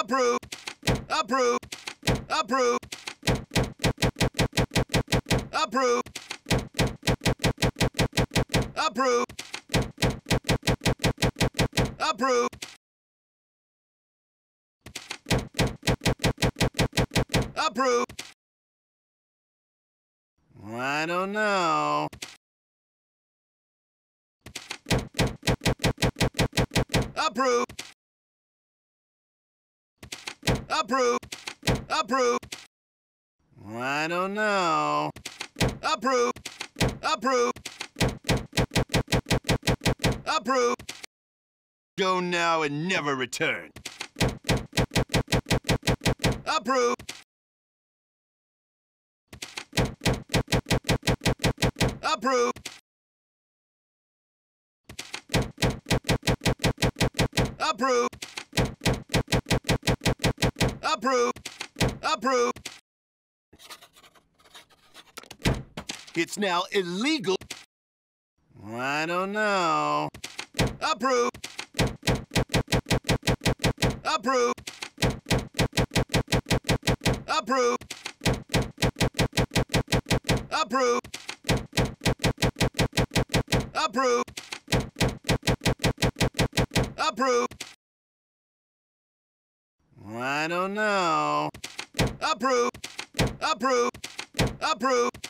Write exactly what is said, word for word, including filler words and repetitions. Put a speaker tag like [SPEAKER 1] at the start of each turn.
[SPEAKER 1] Approve. Approve. Approve. Approve. Approve. Approve. Approve. I don't know. Approve. Approve. Approve. I don't know. Approve. Approve. Approve. Go now and never return. Approve. Approve. Approve. Approve. Approve. It's now illegal. I don't know. Approve. Approve. Approve. Approve. Approve. Approve. I don't know. Approve. Approve. Approve.